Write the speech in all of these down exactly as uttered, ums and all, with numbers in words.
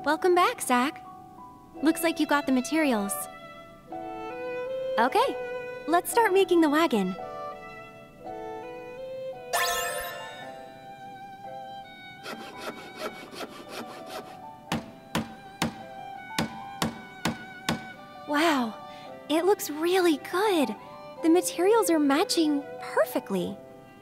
Welcome back, Zack. Looks like you got the materials. Okay, let's start making the wagon. Wow, it looks really good. The materials are matching perfectly.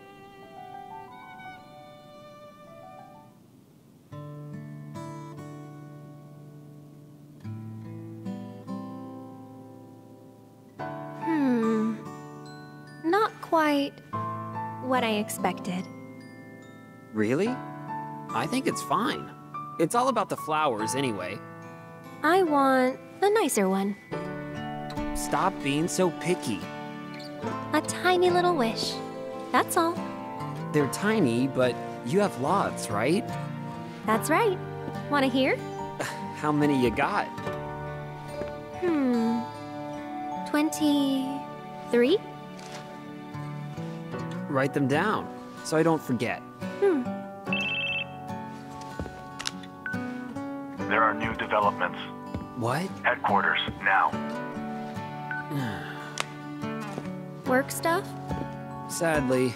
Hmm, not quite what I expected. Really? I think it's fine. It's all about the flowers anyway. I want a nicer one. Stop being so picky. A tiny little wish. That's all. They're tiny, but you have lots, right? That's right. Want to hear? How many you got? Hmm. twenty-three? Write them down, so I don't forget. Hmm. There are new developments. What? Headquarters, now. Work stuff? Sadly.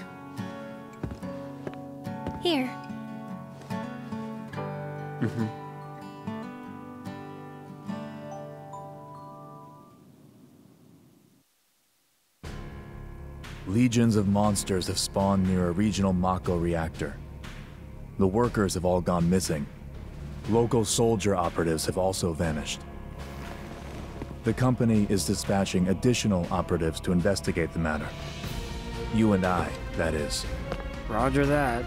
Here. Mm-hmm. Legions of monsters have spawned near a regional Mako reactor. The workers have all gone missing. Local soldier operatives have also vanished. The company is dispatching additional operatives to investigate the matter. You and I, that is. Roger that.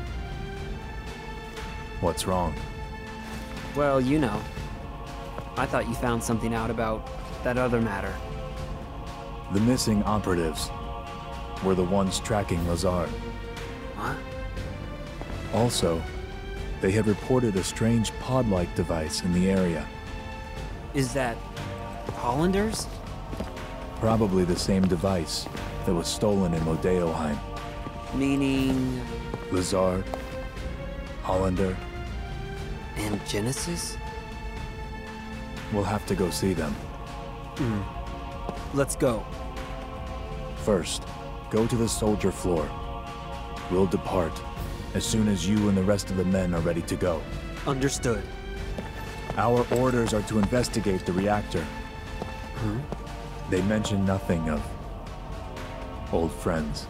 What's wrong? Well, you know. I thought you found something out about that other matter. The missing operatives were the ones tracking Lazard. What? Also, they had reported a strange pod-like device in the area. Is that Hollanders? Probably the same device that was stolen in Modeoheim. Meaning... Lazard, Hollander. And Genesis? We'll have to go see them. Hmm. Let's go. First, go to the soldier floor. We'll depart as soon as you and the rest of the men are ready to go. Understood. Our orders are to investigate the reactor. Huh? They mention nothing of old friends.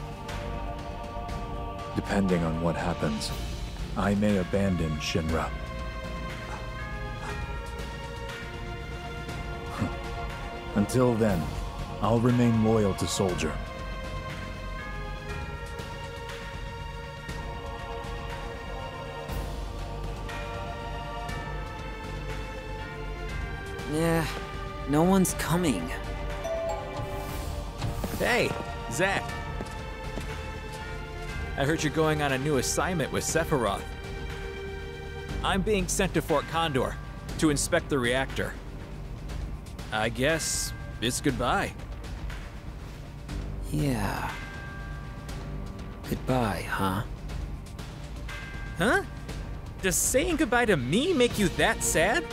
Depending on what happens, I may abandon Shinra. Until then, I'll remain loyal to Soldier. Yeah, no one's coming. Hey, Zack. I heard you're going on a new assignment with Sephiroth. I'm being sent to Fort Condor to inspect the reactor. I guess it's goodbye. Yeah. Goodbye, huh? Huh? Does saying goodbye to me make you that sad?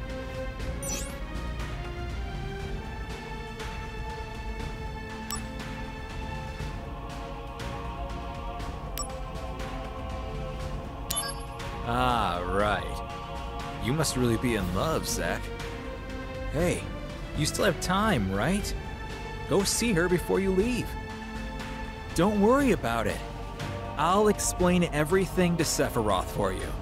Ah, right. You must really be in love, Zack. Hey, you still have time, right? Go see her before you leave. Don't worry about it. I'll explain everything to Sephiroth for you.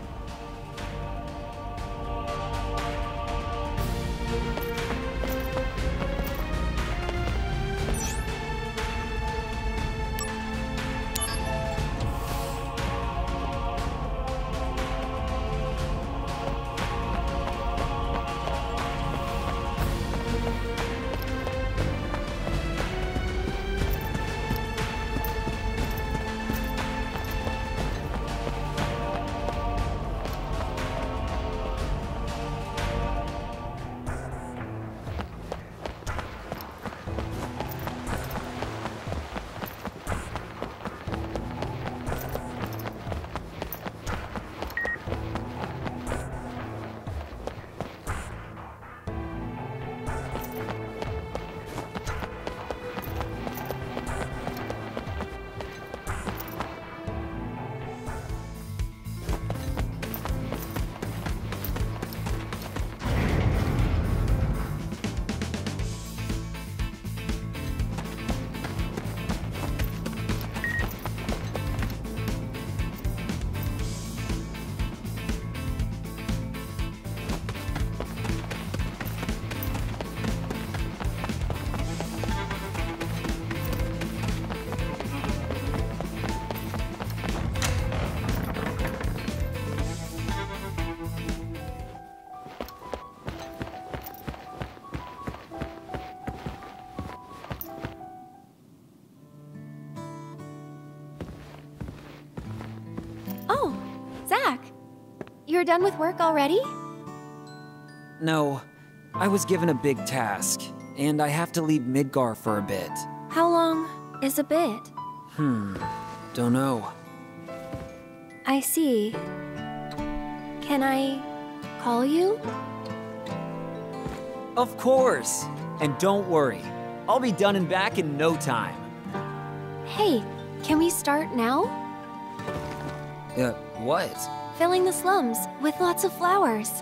You're done with work already? No, I was given a big task, and I have to leave Midgar for a bit. How long is a bit? Hmm, don't know. I see. Can I call you? Of course! And don't worry, I'll be done and back in no time. Hey, can we start now? Uh, what? Filling the slums with lots of flowers.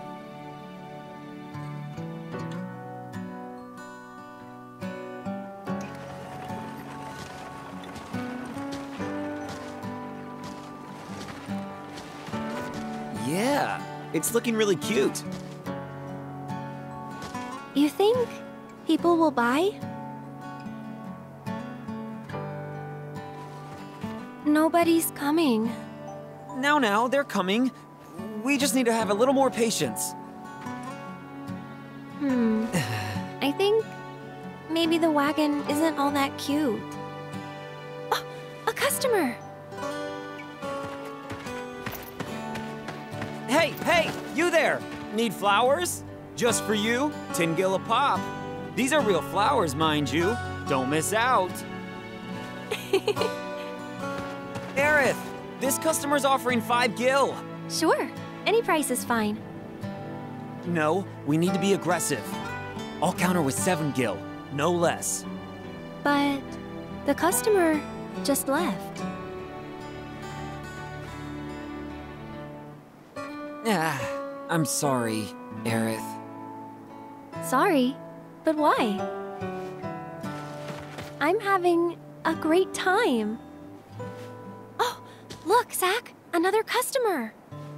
Yeah, it's looking really cute. You think people will buy? Nobody's coming. Now, now, they're coming. We just need to have a little more patience. Hmm. I think maybe the wagon isn't all that cute. Oh, a customer! Hey, hey, you there! Need flowers? Just for you, ten gil a pop. These are real flowers, mind you. Don't miss out. Aerith, this customer's offering five gil. Sure, any price is fine. No, we need to be aggressive. I'll counter with seven gil, no less. But the customer just left. Ah, I'm sorry, Aerith. Sorry, but why? I'm having a great time. Oh, look, Zack, another customer.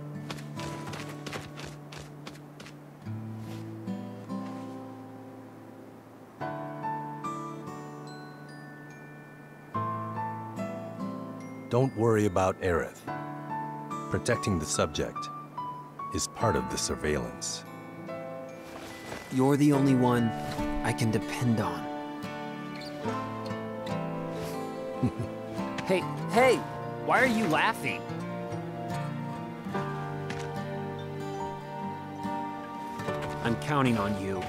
Don't worry about Aerith. Protecting the subject is part of the surveillance. You're the only one I can depend on. Hey, hey! Why are you laughing? I'm counting on you.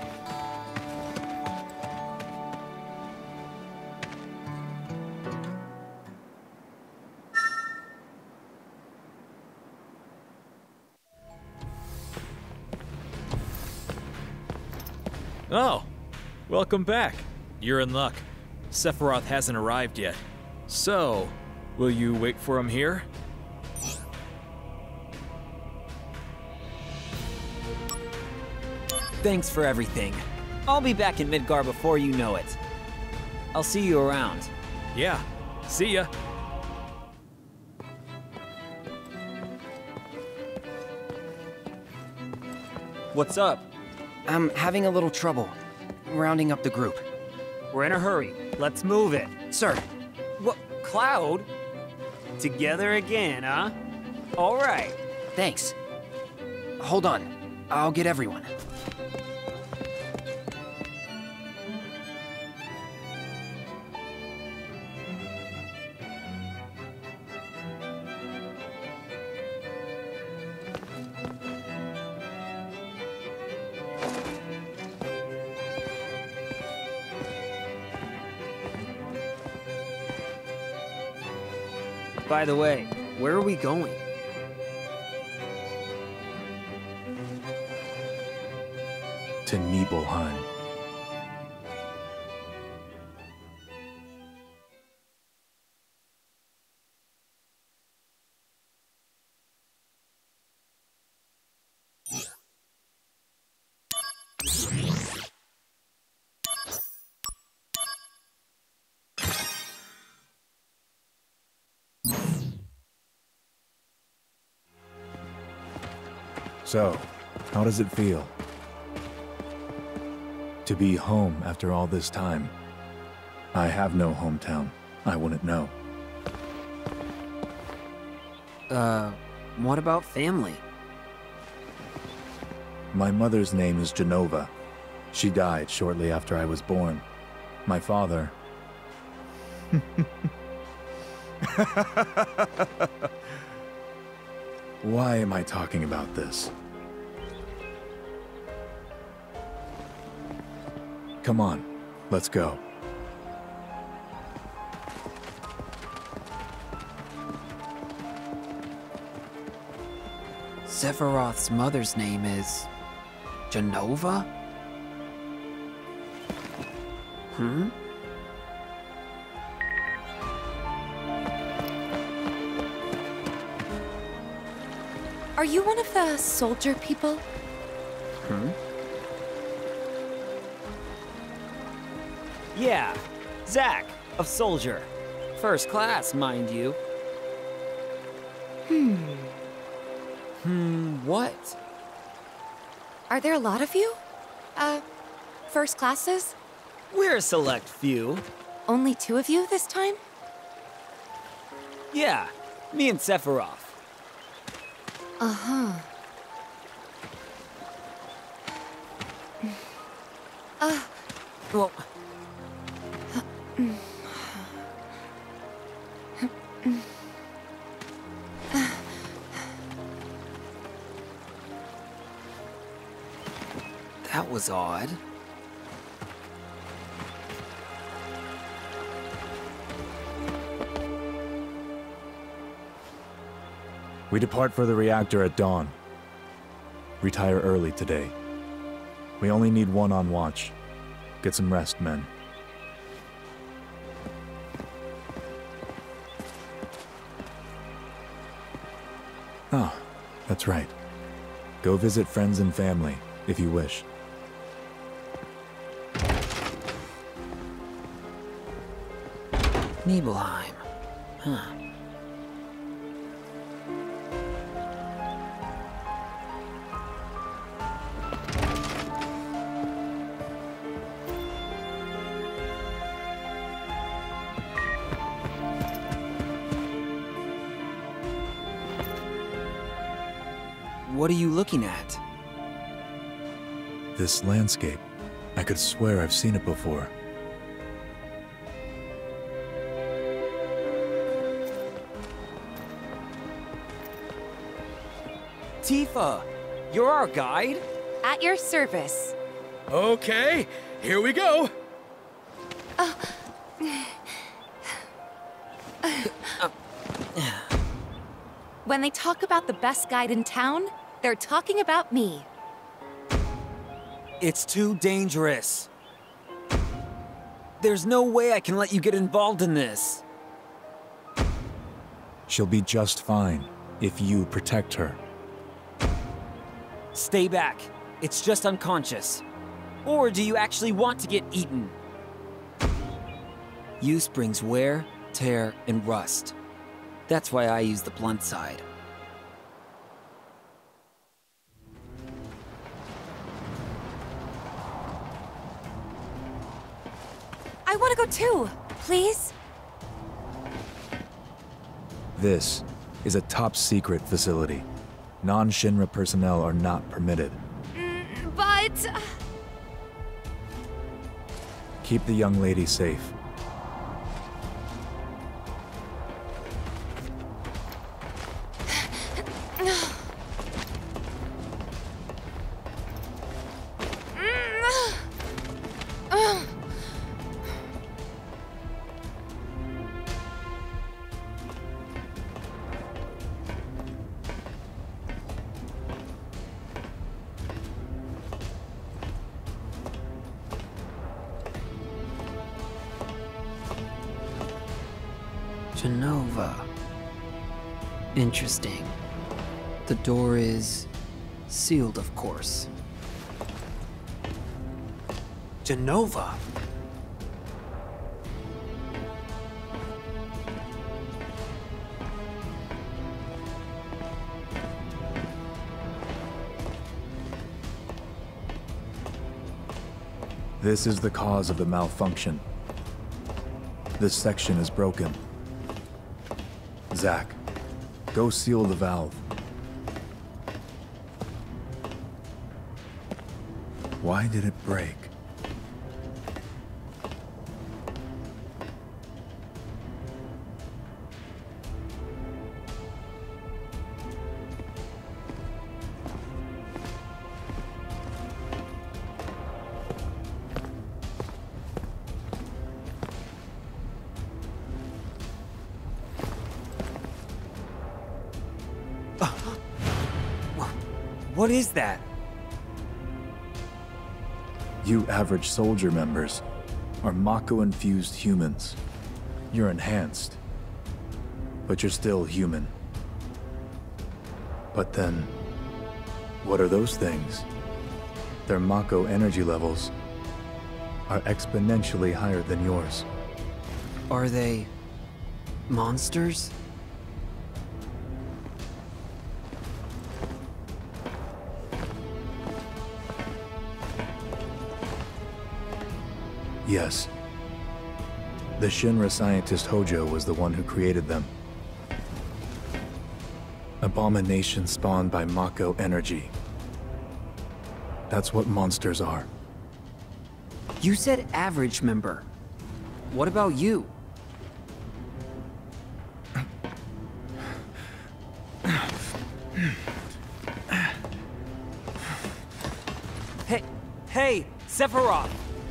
Oh, welcome back. You're in luck. Sephiroth hasn't arrived yet. So, will you wait for him here? Thanks for everything. I'll be back in Midgar before you know it. I'll see you around. Yeah, see ya. What's up? I'm having a little trouble rounding up the group. We're in a hurry. Let's move it. Sir, What, Cloud? Together again, huh? All right. thanks. Hold on. I'll get everyone. By the way, where are we going? To Nibelheim. So, how does it feel? To be home after all this time. I have no hometown. I wouldn't know. Uh, what about family? My mother's name is Genova. She died shortly after I was born. My father... Why am I talking about this? Come on, let's go. Sephiroth's mother's name is... Genova? Hmm? Are you one of the soldier people? Hmm? Yeah, Zack, of Soldier. First class, mind you. Hmm. Hmm, what? Are there a lot of you? Uh, first classes? We're a select few. Only two of you this time? Yeah, me and Sephiroth. Uh-huh. Uh, Well... That was odd. We depart for the reactor at dawn. Retire early today. We only need one on watch. Get some rest, men. Oh, that's right. Go visit friends and family, if you wish. Nibelheim. Huh. What are you looking at? This landscape. I could swear I've seen it before. Tifa, you're our guide? at your service. Okay, here we go. When they talk about the best guide in town, they're talking about me. It's too dangerous. There's no way I can let you get involved in this. She'll be just fine if you protect her. Stay back. It's just unconscious. Or do you actually want to get eaten? Use brings wear, tear, and rust. That's why I use the blunt side. I want to go too, please. This is a top-secret facility. Non-Shinra personnel are not permitted. Mm, but... Keep the young lady safe. Genova. Interesting. The door is sealed, of course. Genova? This is the cause of the malfunction. This section is broken. Zack, go seal the valve. Why did it break? What is that? You average soldier members are Mako-infused humans. You're enhanced, but you're still human. But then, what are those things? Their Mako energy levels are exponentially higher than yours. Are they monsters? Yes. The Shinra scientist Hojo was the one who created them. Abominations spawned by Mako energy. That's what monsters are. You said average member. What about you? Hey, hey, Sephiroth!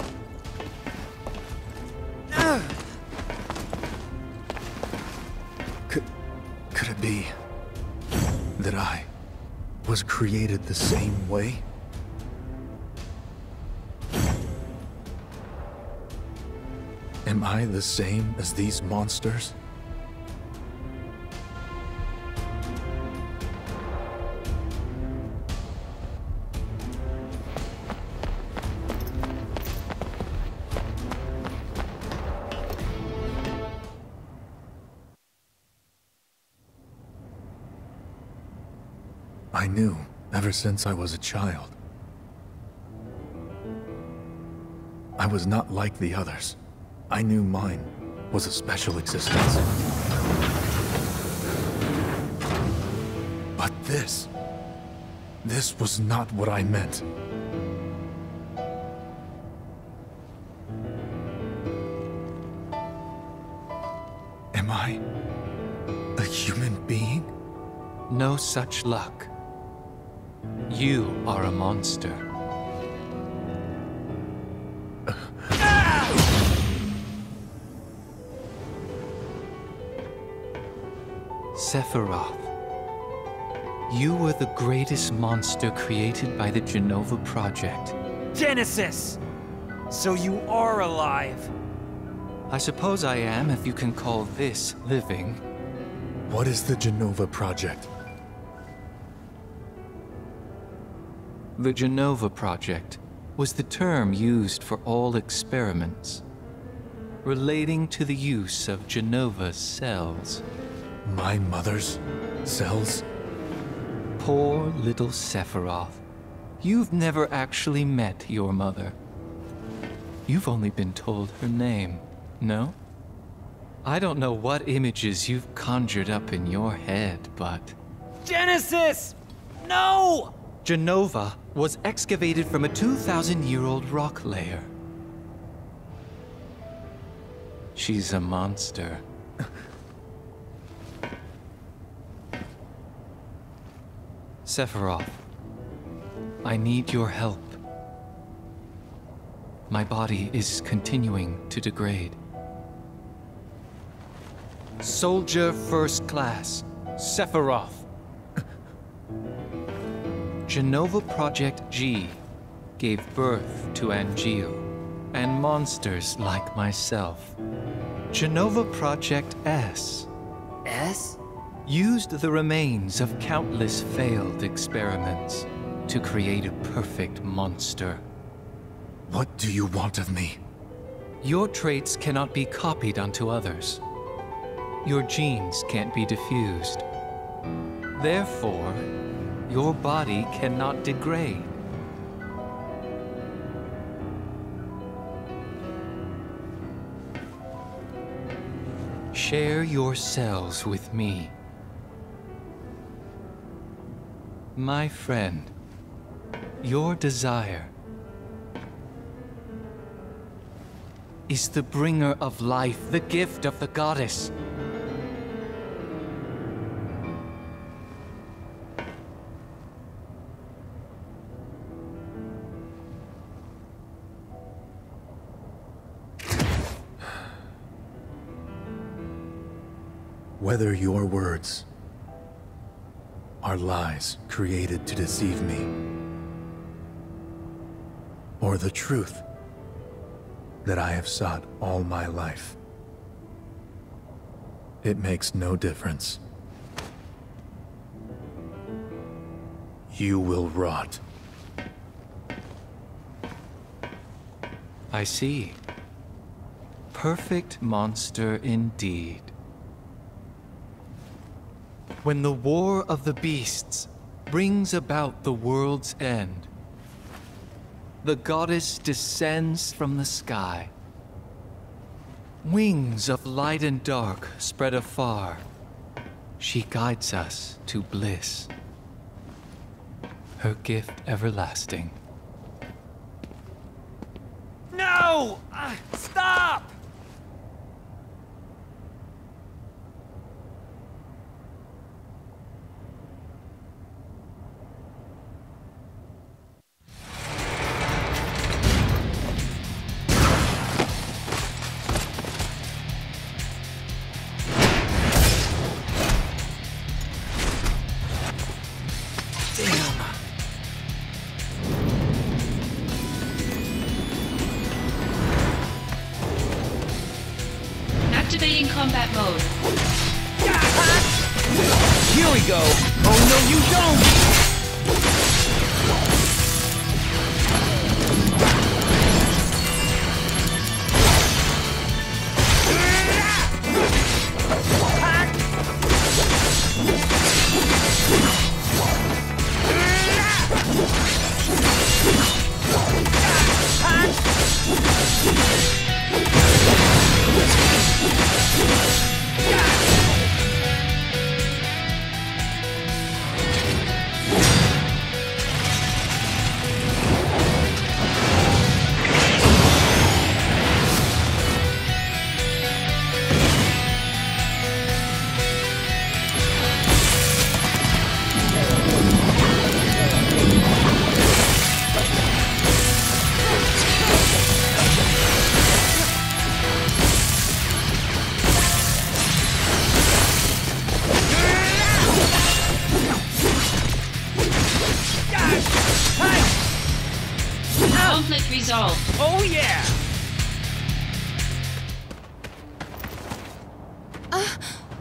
Could, could it be that I was created the same way? Am I the same as these monsters? I knew ever since I was a child. I was not like the others. I knew mine was a special existence. But this... this was not what I meant. Am I a human being? No such luck. You are a monster. Sephiroth, you were the greatest monster created by the Genova Project. Genesis! So you are alive! I suppose I am, if you can call this living. What is the Genova Project? The Genova Project was the term used for all experiments relating to the use of Genova's cells. My mother's cells? Poor little Sephiroth. You've never actually met your mother. You've only been told her name, no? I don't know what images you've conjured up in your head, but... Genesis! No! Genova was excavated from a two thousand year old rock layer. She's a monster. Sephiroth, I need your help. My body is continuing to degrade. Soldier First Class, Sephiroth. Genova Project G gave birth to Angeal and monsters like myself. Genova Project S. S? Used the remains of countless failed experiments to create a perfect monster. What do you want of me? Your traits cannot be copied onto others. Your genes can't be diffused. Therefore, your body cannot degrade. Share your cells with me. My friend, your desire is the bringer of life, the gift of the goddess. Whether your words are lies created to deceive me, or the truth that I have sought all my life. It makes no difference. You will rot. I see. Perfect monster indeed. When the war of the beasts brings about the world's end, the goddess descends from the sky. Wings of light and dark spread afar. She guides us to bliss. Her gift everlasting. No! Uh, stop! Activating combat mode. Here we go! Oh no, you don't! Conflict resolved. Oh yeah! Uh,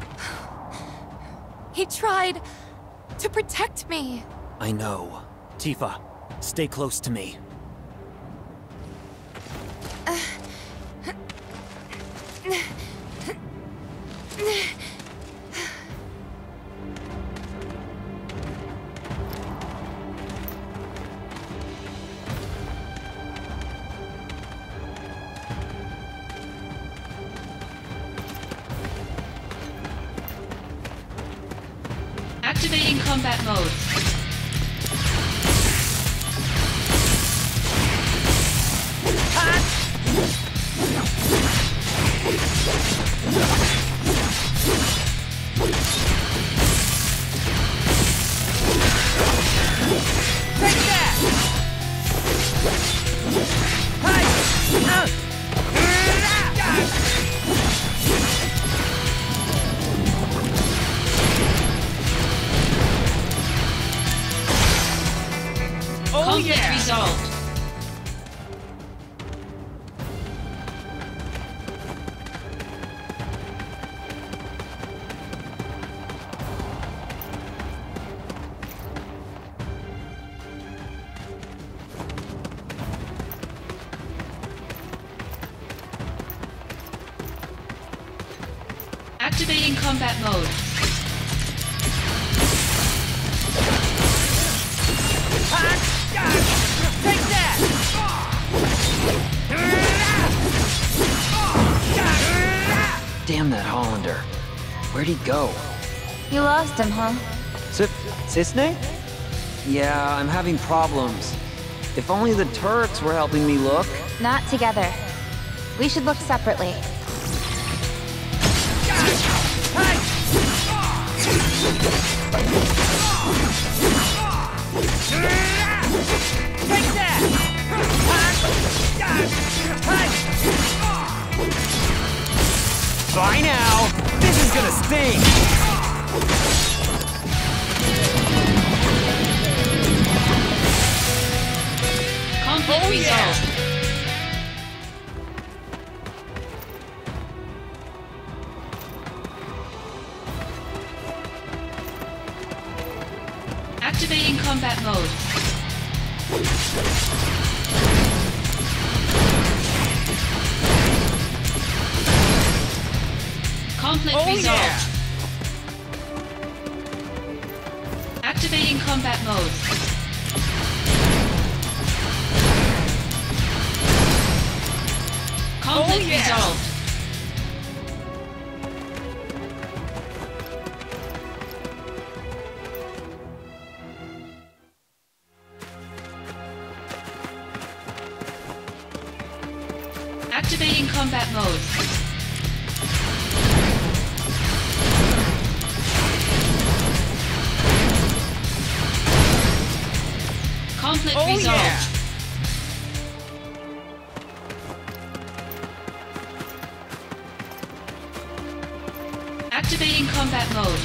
he tried to protect me. I know. Tifa, stay close to me. Uh, Activating combat mode. Take that! Hi! Uh. Oh Conflict yeah! resolved. Activating combat mode. Take that! Damn that Hollander. Where'd he go? You lost him, huh? S Cisne? Yeah, I'm having problems. If only the Turks were helping me look. Not together. We should look separately. Take that! Bye now! This is gonna sting! Activating combat mode. Conflict Oh, resolved. yeah. Activating combat mode. Conflict Oh, yeah. resolved. Activating combat mode. Conflict Oh, resolved. yeah. Activating combat mode.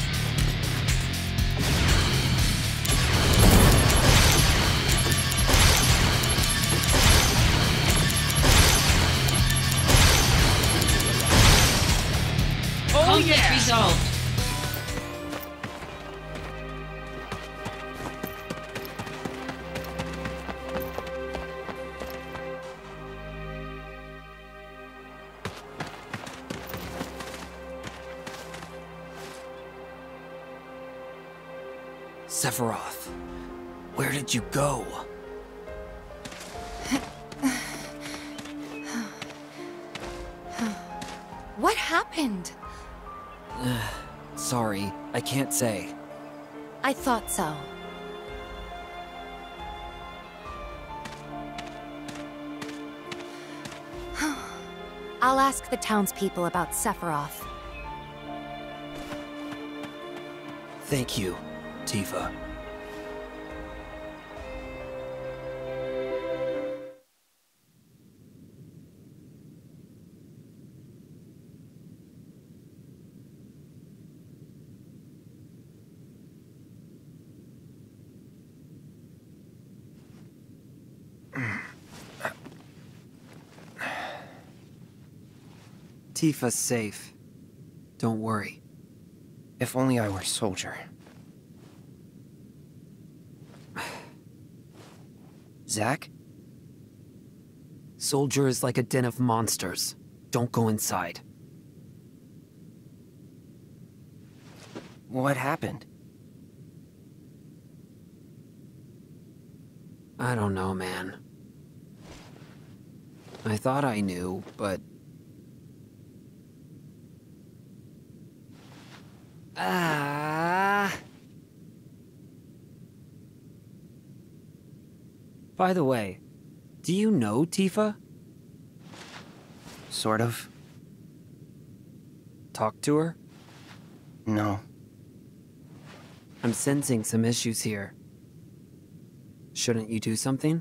Oh, Conflict yeah. resolved. Sephiroth, where did you go? What happened? Sorry, I can't say. I thought so. I'll ask the townspeople about Sephiroth. Thank you, Tifa. Tifa's safe. Don't worry. If only I were soldier. Zack? Soldier is like a den of monsters. Don't go inside. What happened? I don't know, man. I thought I knew, but... Ah. By the way, do you know Tifa? Sort of. Talk to her? No. I'm sensing some issues here. Shouldn't you do something?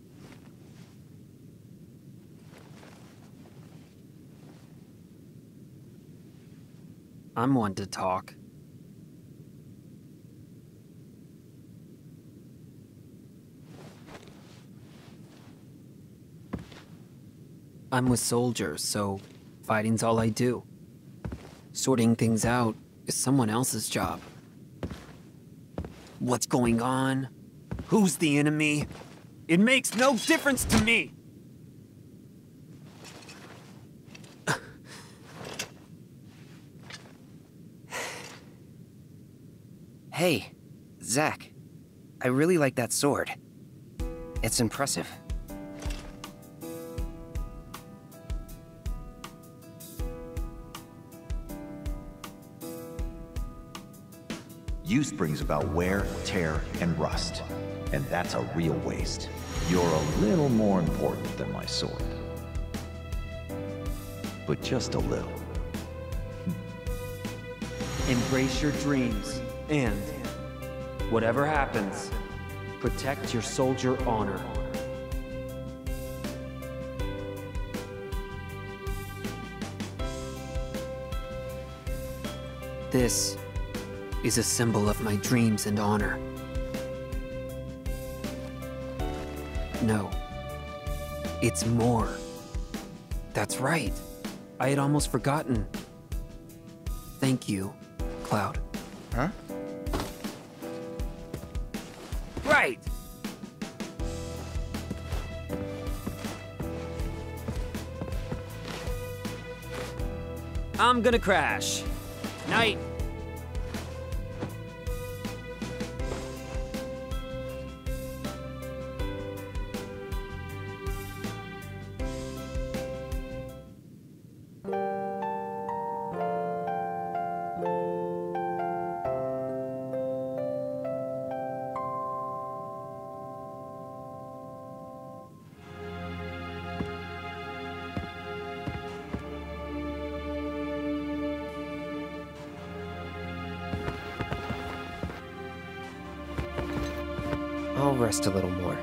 I'm one to talk. I'm with soldiers, so fighting's all I do. Sorting things out is someone else's job. What's going on? Who's the enemy? It makes no difference to me. Hey, Zack. I really like that sword. It's impressive. Use brings about wear, tear, and rust. And that's a real waste. You're a little more important than my sword. But just a little. Embrace your dreams, and whatever happens, protect your soldier honor. This is a symbol of my dreams and honor. No, it's more. That's right. I had almost forgotten. Thank you, Cloud. Huh? Right! I'm gonna crash. Night. I'll rest a little more.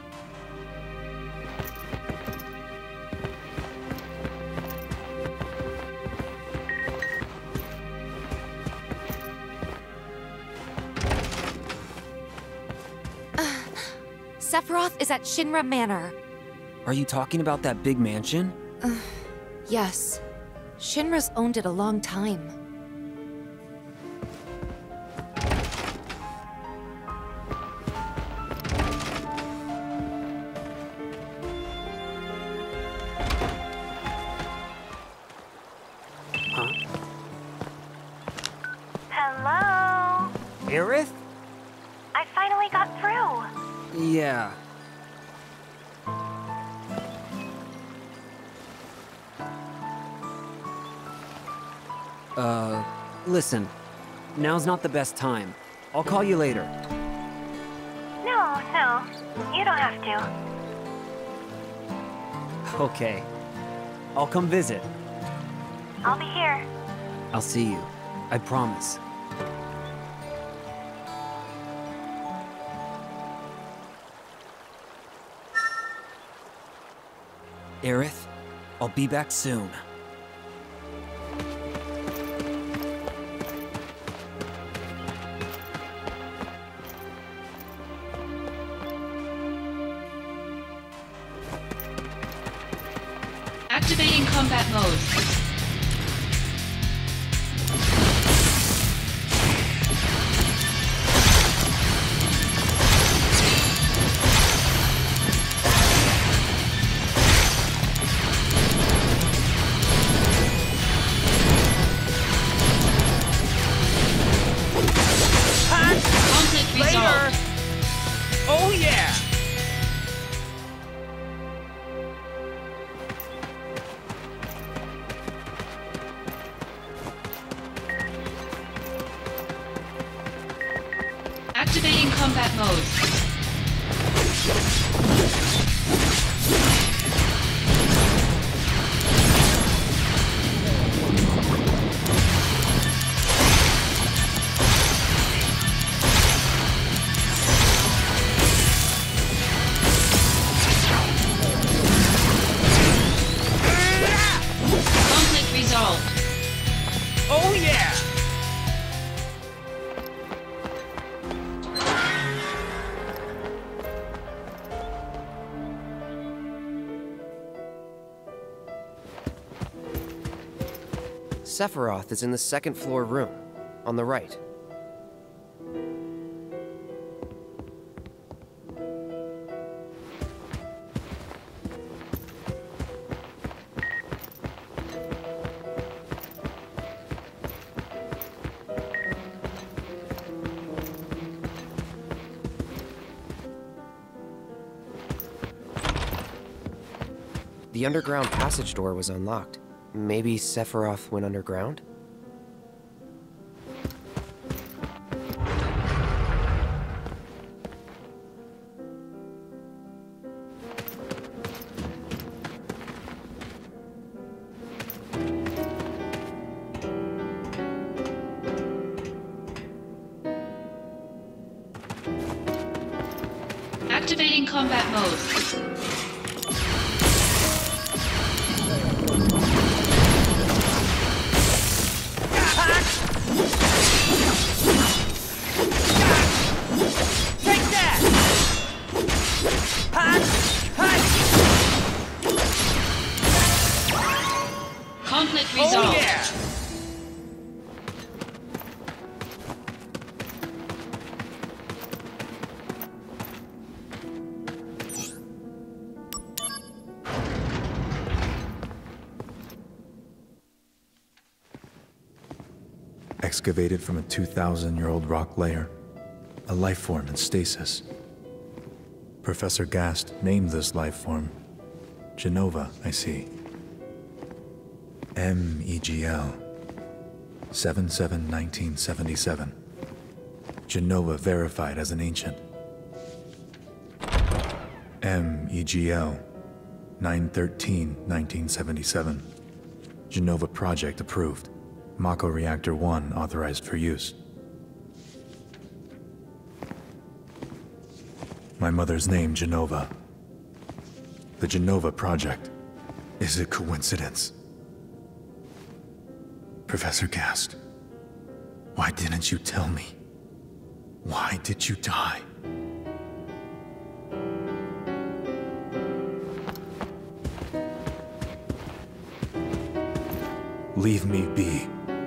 Sephiroth is at Shinra Manor. Are you talking about that big mansion? Uh, yes. Shinra's owned it a long time. Hello? Aerith? I finally got through. Yeah. Uh, listen. Now's not the best time. I'll call you later. No, no. You don't have to. Okay. I'll come visit. I'll be here. I'll see you. I promise. Aerith, I'll be back soon. Activating combat mode. Conflict resolved. Oh yeah! Activating combat mode. Conflict resolved. Oh yeah! Sephiroth is in the second floor room, on the right. The underground passage door was unlocked. Maybe Sephiroth went underground? Activating combat mode. Take that! Hot! Hot! Conflict resolved. Oh yeah! excavated from a two thousand year old rock layer, a life form in stasis. Professor Gast named this life form Genova, I see. M E G L, seven seven nineteen seventy-seven. Genova verified as an ancient. M E G L, nine thirteen nineteen seventy-seven. Genova project approved. Mako Reactor one authorized for use. My mother's name, Genova. The Genova project. Is it coincidence? Professor Gast, why didn't you tell me? Why did you die? Leave me be.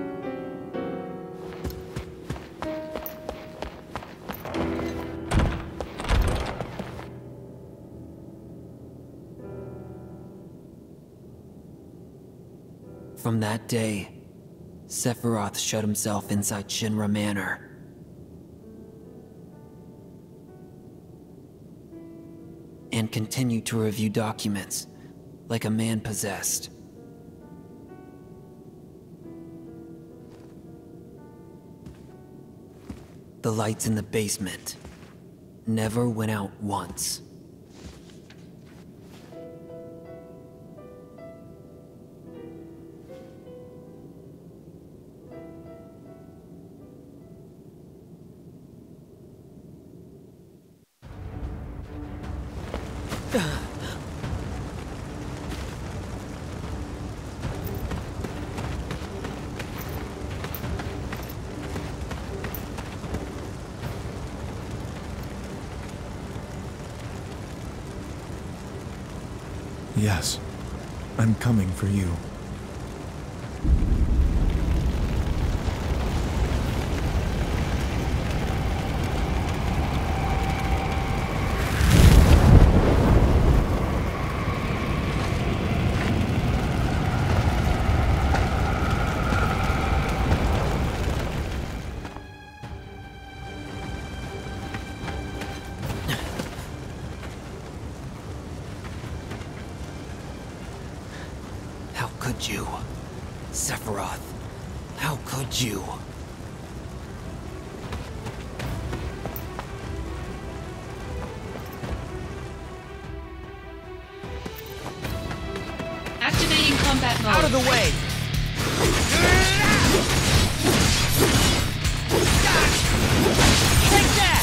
From that day, Sephiroth shut himself inside Shinra Manor. And continued to review documents, like a man possessed. The lights in the basement never went out once. Yes, I'm coming for you. How could you? Sephiroth, how could you? Activating combat mode. Out of the way! Take that!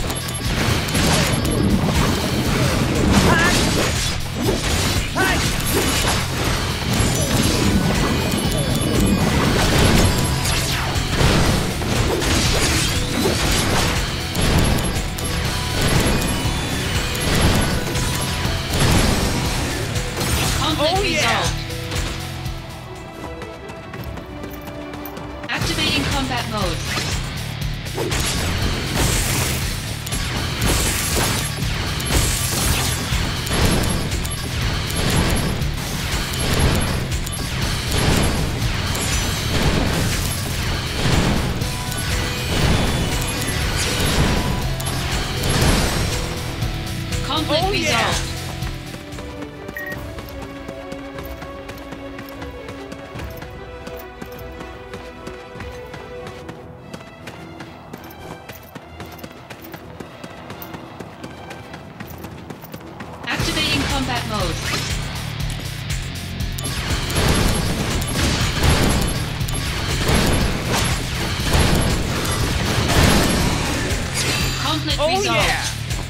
Conflict Oh, yeah. resolved. Activating combat mode. Conflict Oh, yeah. resolved. Activating combat mode. Conflict Oh, resolved. yeah.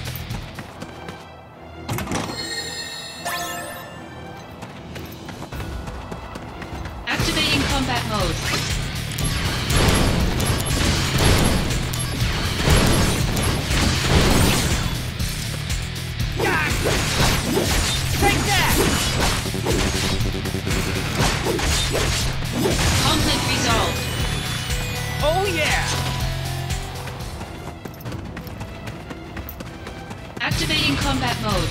Activating combat mode. Take that! Conflict resolved. Oh, yeah! Activating combat mode.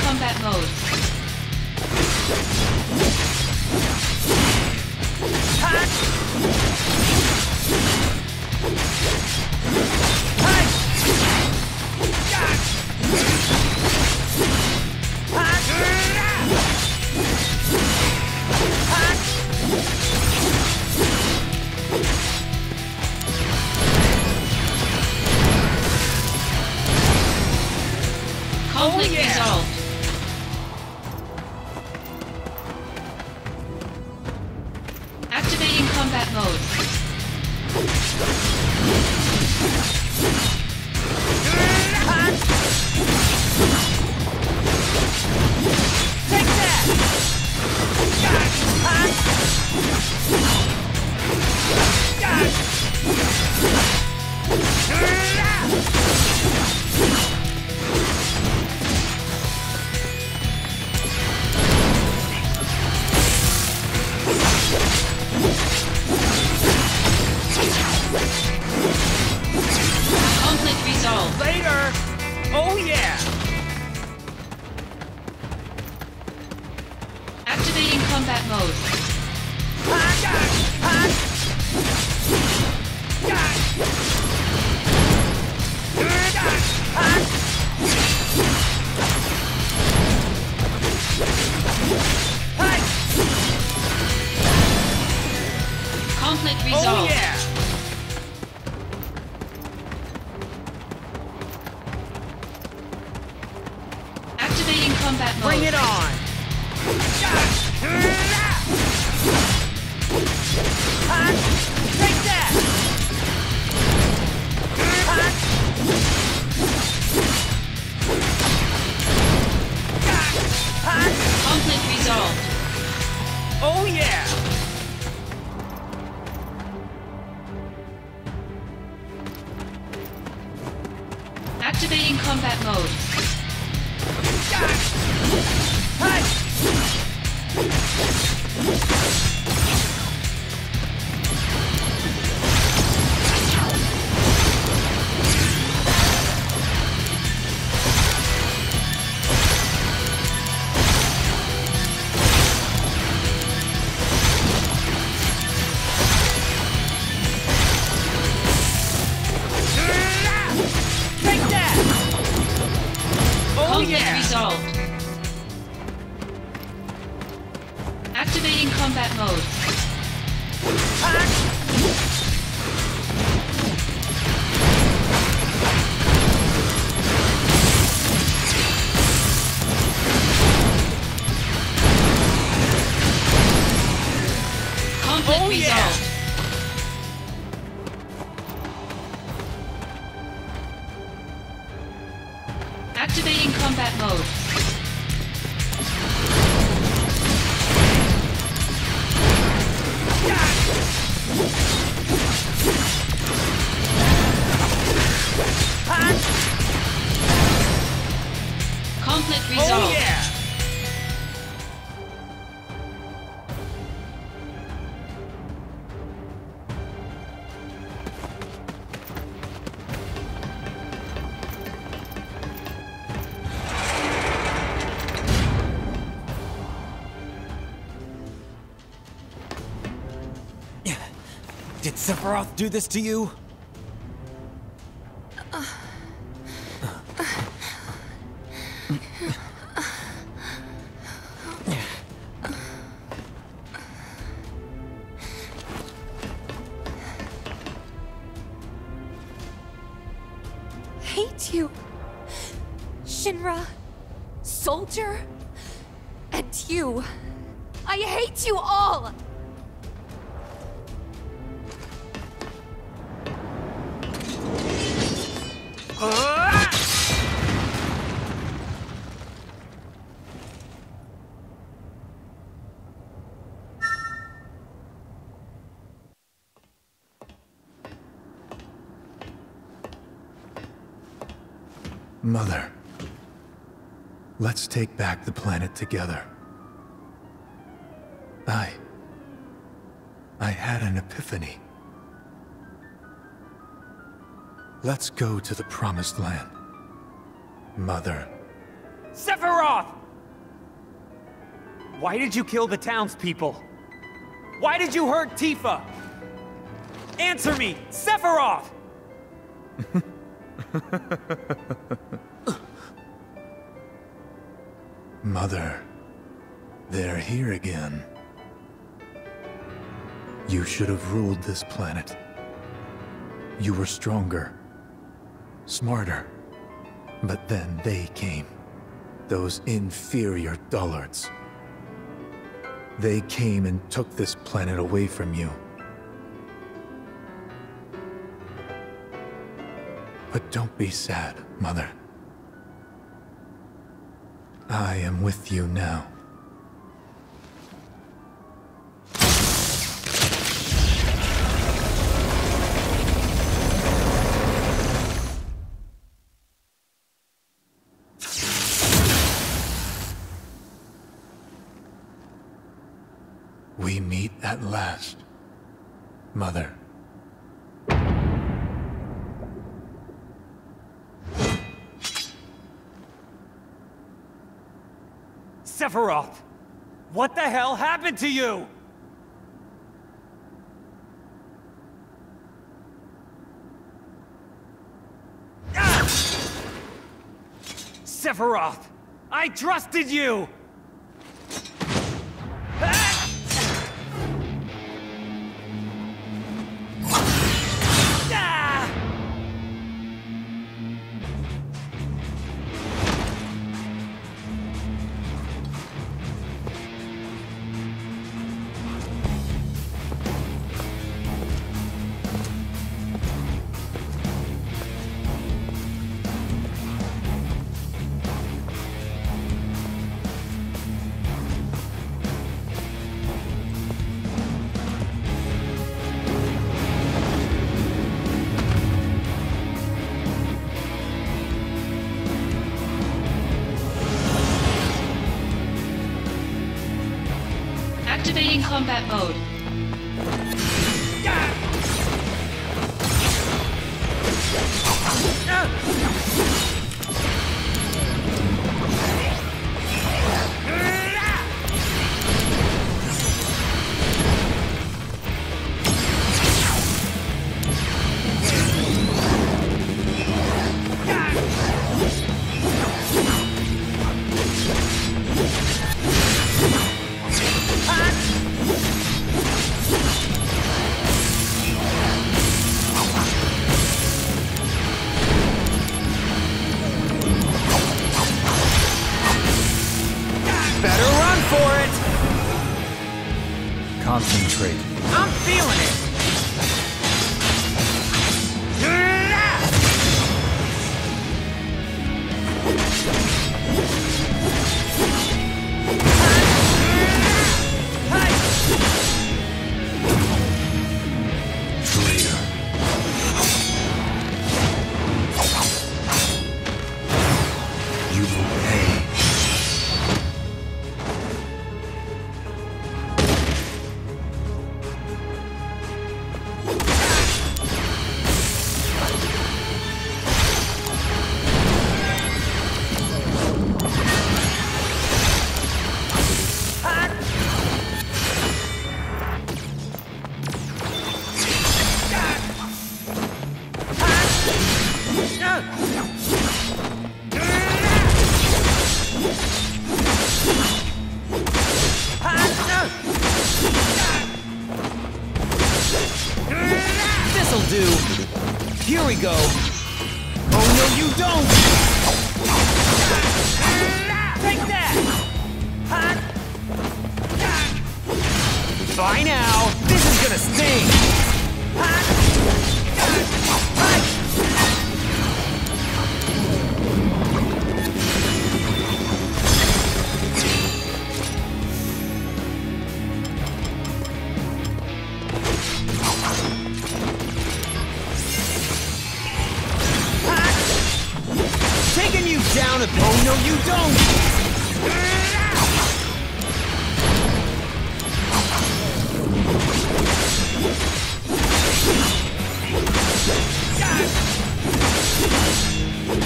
combat mode. Conflict resolved. Activating combat mode. Take that! Conflict resolved. Later! Oh yeah! Activating combat mode. Conflict resolved. Oh yeah! Activating combat mode. Bring it on! Take that! Conflict resolved. Oh yeah! Activating combat mode. Take that! Oh Conflict yeah! resolved. Activating combat mode. Conflict Oh, yeah. resolved. Activating combat mode. Conflict resolved. Oh yeah! Did Sephiroth do this to you? Hate you. Shinra, Soldier, and you. I hate you all! Mother, let's take back the planet together. I... I had an epiphany. Let's go to the Promised Land. Mother. Sephiroth! Why did you kill the townspeople? Why did you hurt Tifa? Answer me, Sephiroth! Mother, they're here again. You should have ruled this planet. You were stronger, smarter, but then they came. Those inferior dullards. They came and took this planet away from you. But don't be sad, Mother. I am with you now. We meet at last, Mother. Sephiroth! What the hell happened to you? Ah! Sephiroth! I trusted you! Ah! Ah! Activating combat mode. Concentrate. I'm feeling it! Traitor. You will pay. This'll do. Here we go. Oh no, you don't! Take that! Bye now. This is gonna sting. Taking you down a bit. Oh no, you don't!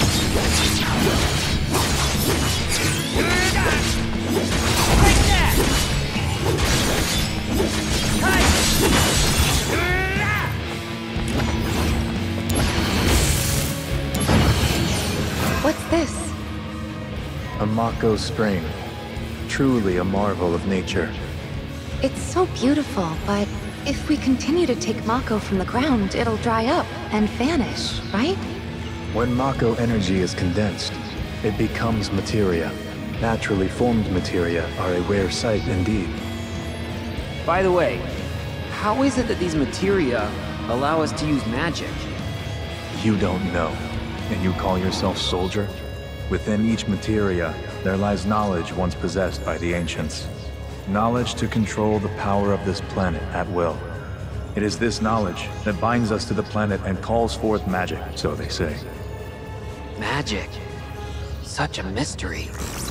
Like that! What's this? A Mako spring. Truly a marvel of nature. It's so beautiful, but if we continue to take Mako from the ground, it'll dry up and vanish, right? When Mako energy is condensed, it becomes materia. Naturally formed materia are a rare sight indeed. By the way, how is it that these materia allow us to use magic? You don't know, and you call yourself soldier? Within each materia, there lies knowledge once possessed by the ancients. Knowledge to control the power of this planet at will. It is this knowledge that binds us to the planet and calls forth magic, so they say. Magic? Such a mystery.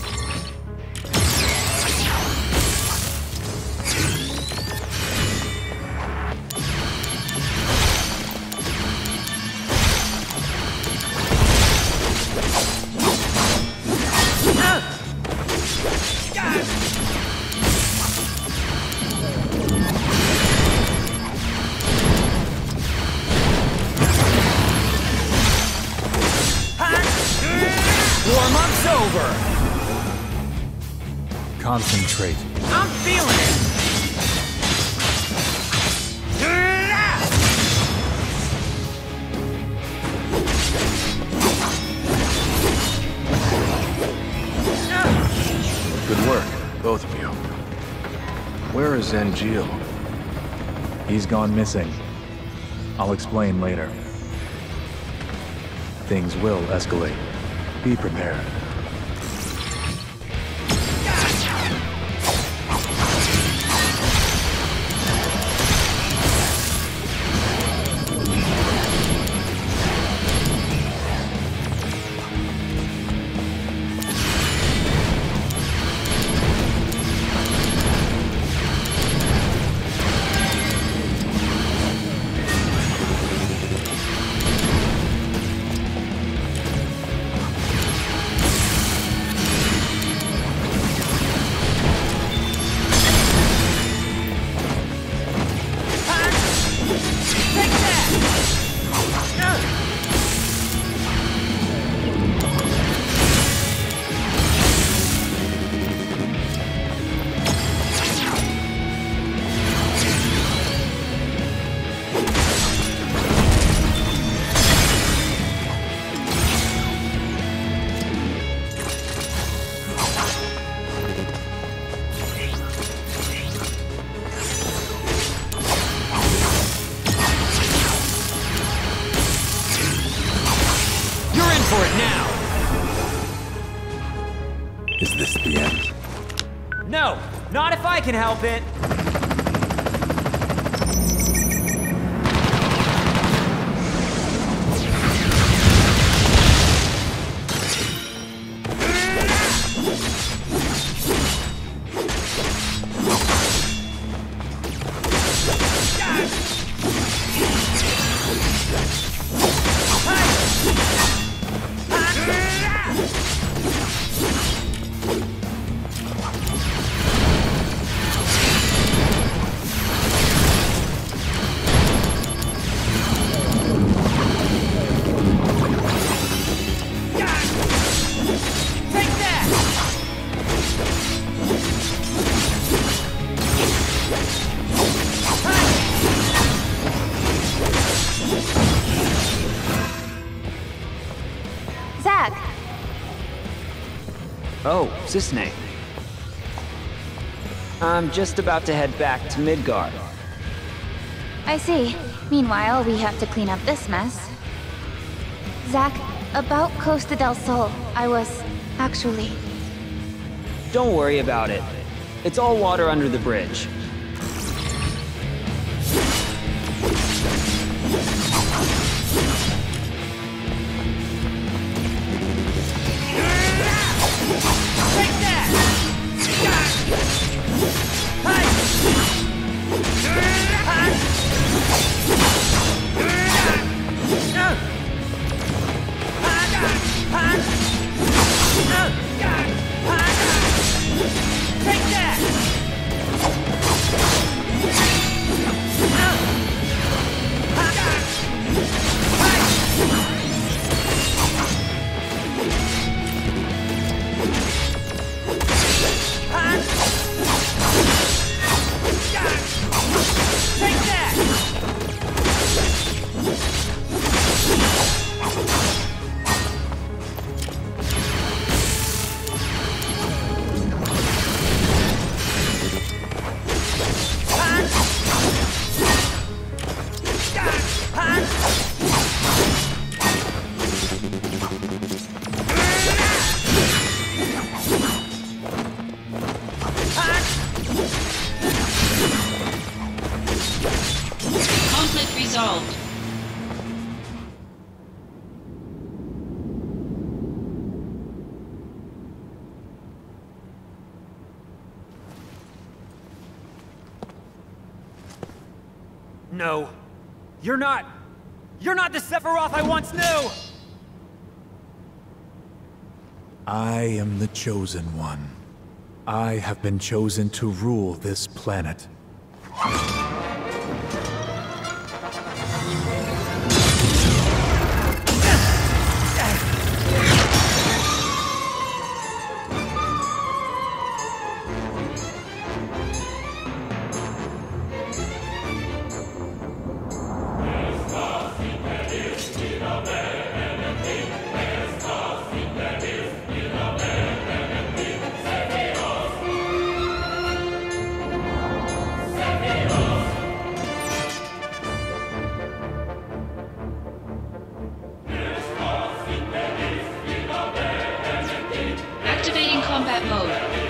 Warm-up's over! Concentrate. I'm feeling it! Good work, both of you. Where is Angel? He's gone missing. I'll explain later. Things will escalate. Be prepared. No, not if I can help it. Zack! Oh, Cisne. I'm just about to head back to Midgar. I see. Meanwhile, we have to clean up this mess. Zack, about Costa del Sol, I was actually... Don't worry about it. It's all water under the bridge. resolved. No. You're not... You're not the Sephiroth I once knew! I am the Chosen One. I have been chosen to rule this planet. Activating combat mode.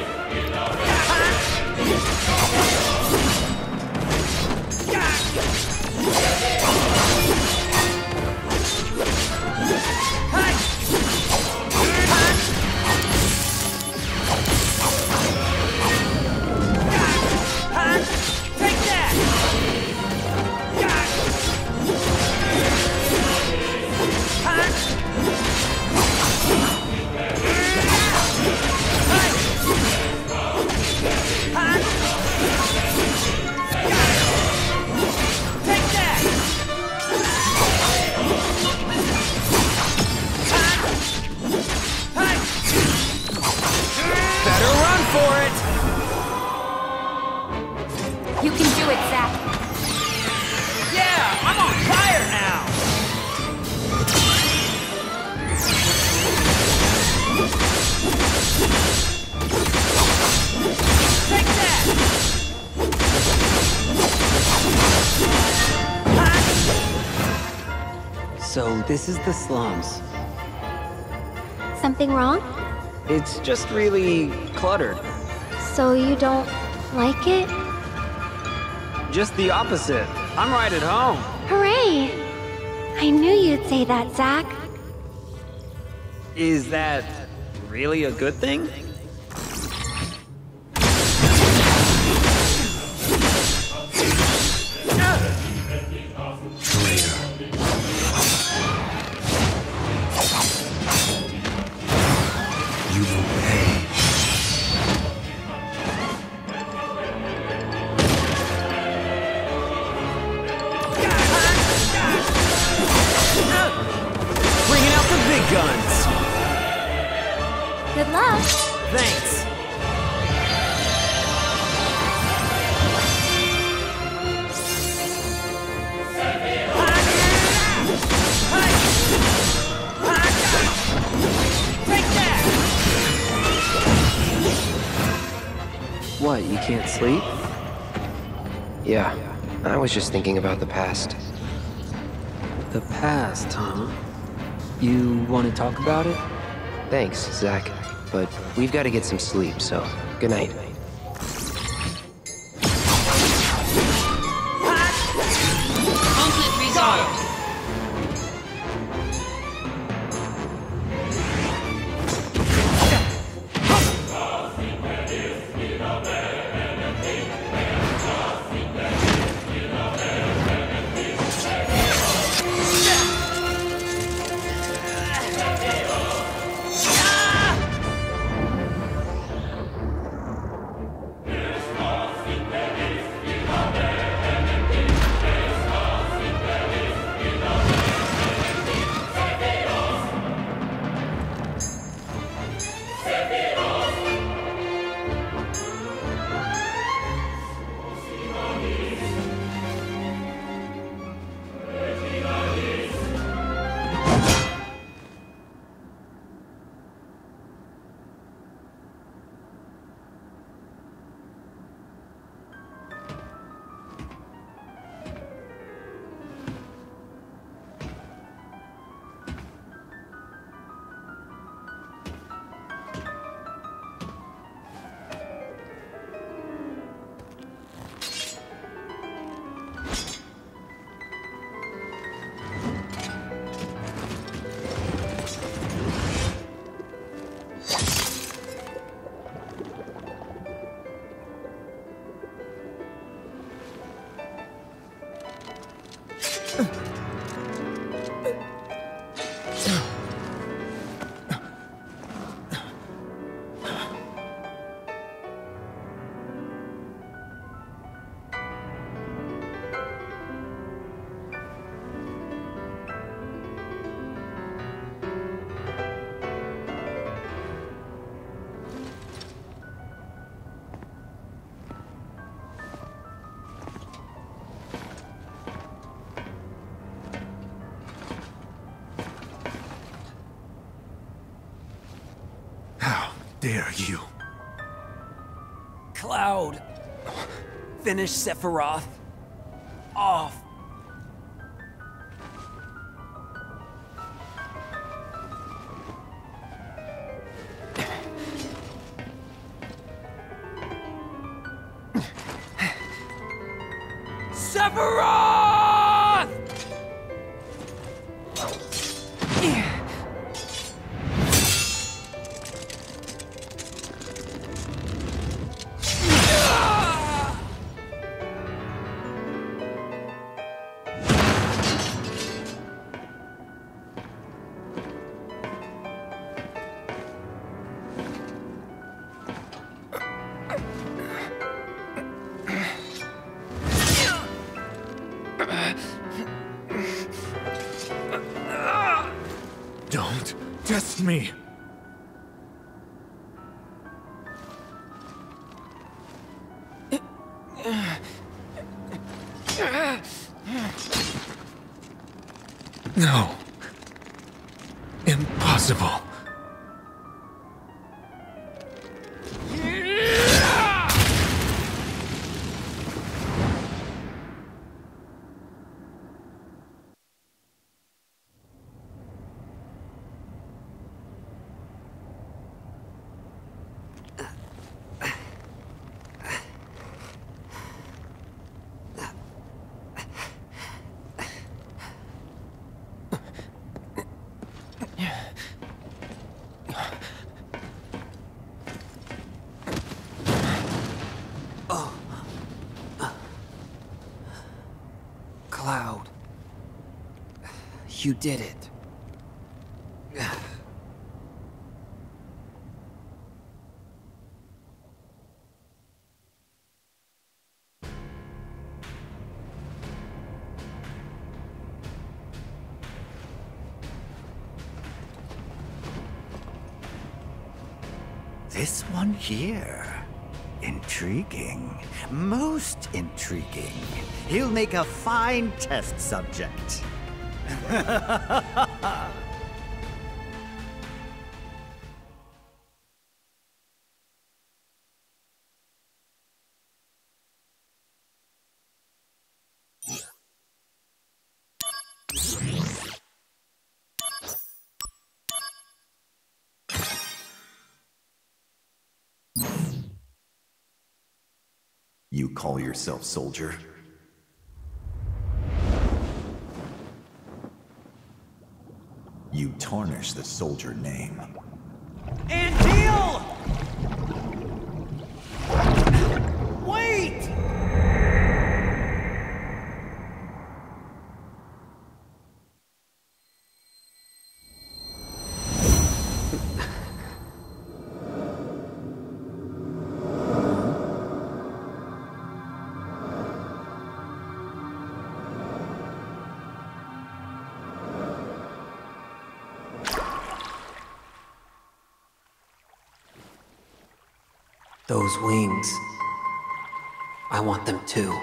You can do it, Zack. Yeah, I'm on fire now! Take that! So this is the slums. Something wrong? It's just really cluttered. So you don't like it? Just the opposite. I'm right at home. Hooray! I knew you'd say that, Zack. Is that really a good thing? You will pay. Bringing out the big guns! Good luck. Thanks! What, you can't sleep? Yeah, I was just thinking about the past. The past, huh? You want to talk about it? Thanks, Zack, but we've got to get some sleep, so good night. Conflict resolved. dare you? Cloud! Finish Sephiroth off! Sephiroth! Don't test me. No. Impossible. Cloud. You did it. This one here. Intriguing. Most intriguing. He'll make a fine test subject. You call yourself soldier? You tarnish the soldier name. And deal! Wait! Those wings. I want them too.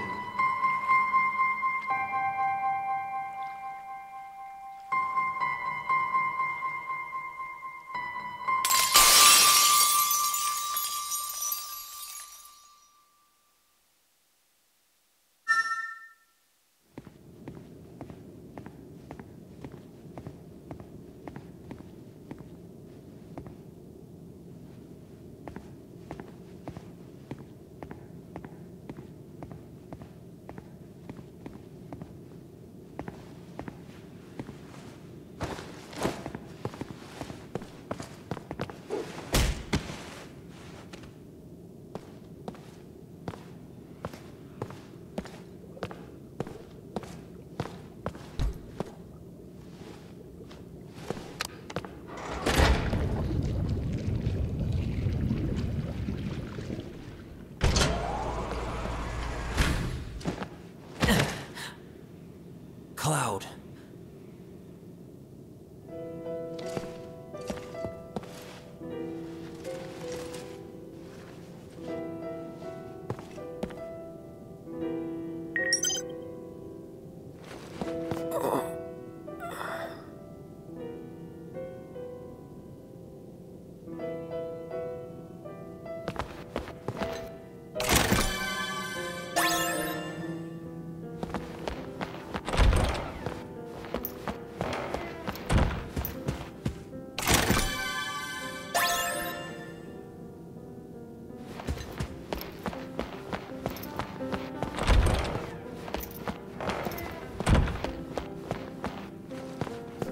Cloud.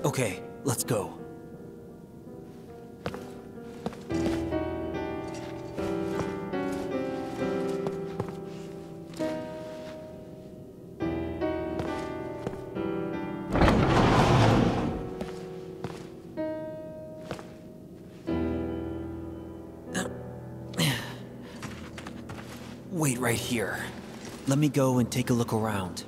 Okay, let's go. Wait right here. Let me go and take a look around.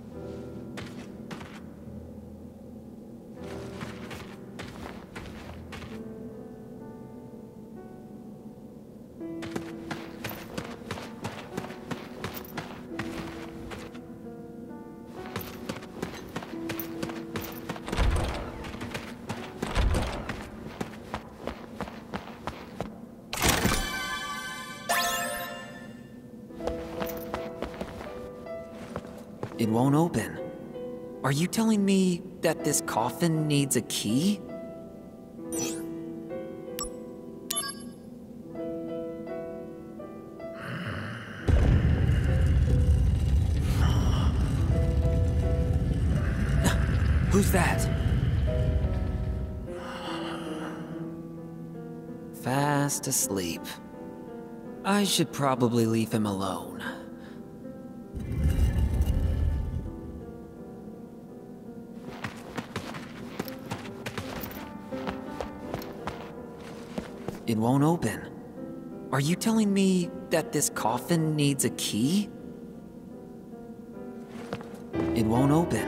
It won't open. Are you telling me that this coffin needs a key? Who's that? Fast asleep. I should probably leave him alone. It won't open. Are you telling me that this coffin needs a key? It won't open.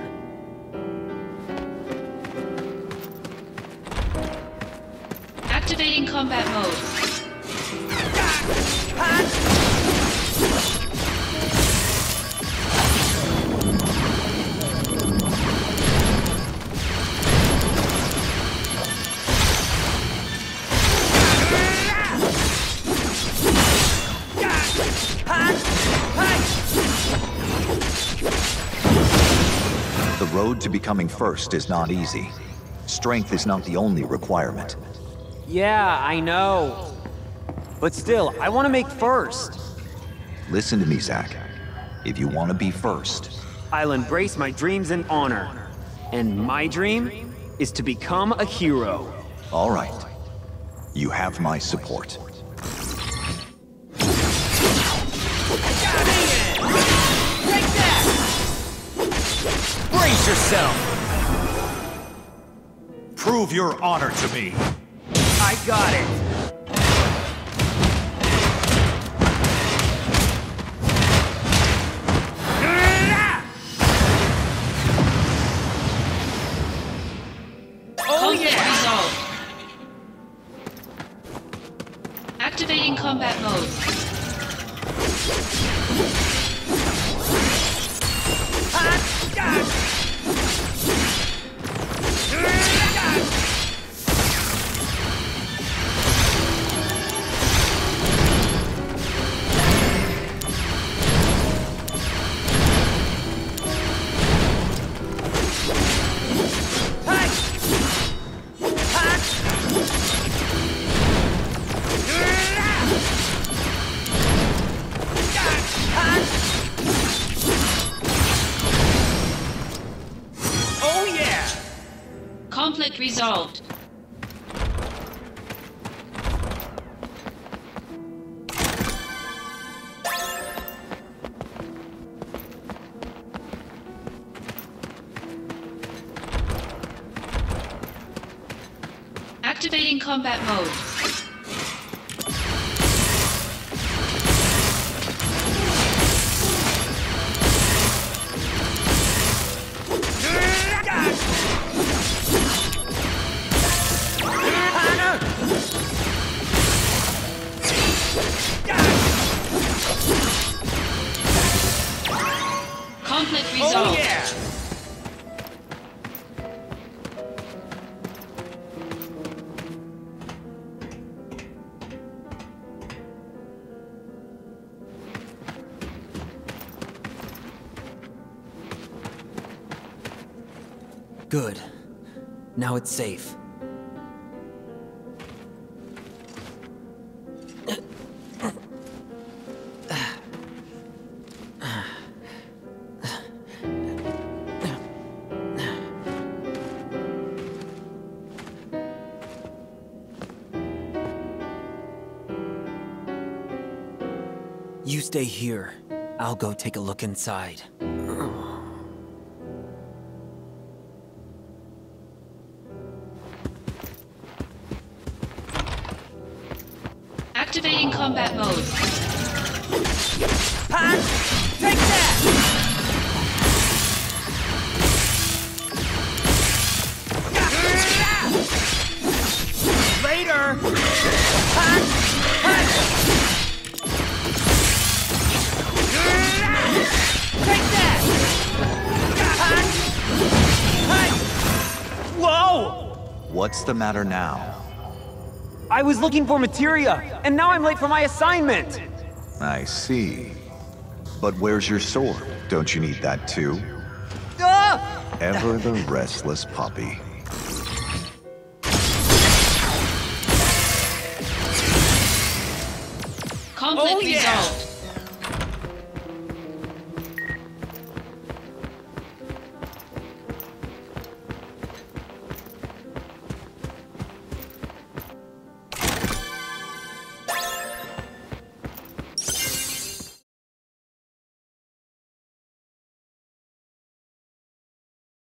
Activating combat mode. The road to becoming first is not easy. Strength is not the only requirement. Yeah, I know. But still, I want to make first. Listen to me, Zack. If you want to be first, I'll embrace my dreams and honor. And my dream is to become a hero. all right. You have my support. Brace yourself! Prove your honor to me. I got it. Oh yeah! Resolved. Activating combat mode. Conflict resolved. Activating combat mode. Conflict resolved. Oh yeah! Good. Now it's safe. stay here. I'll go take a look inside. Activating combat mode. Ha! Take that! Later! Ha! Ha! Take that! Ha! Ha! Whoa! What's the matter now? I was looking for materia, and now I'm late for my assignment! I see. But where's your sword? Don't you need that too? Ah! Ever the restless puppy. Conflict Oh, yeah. resolved.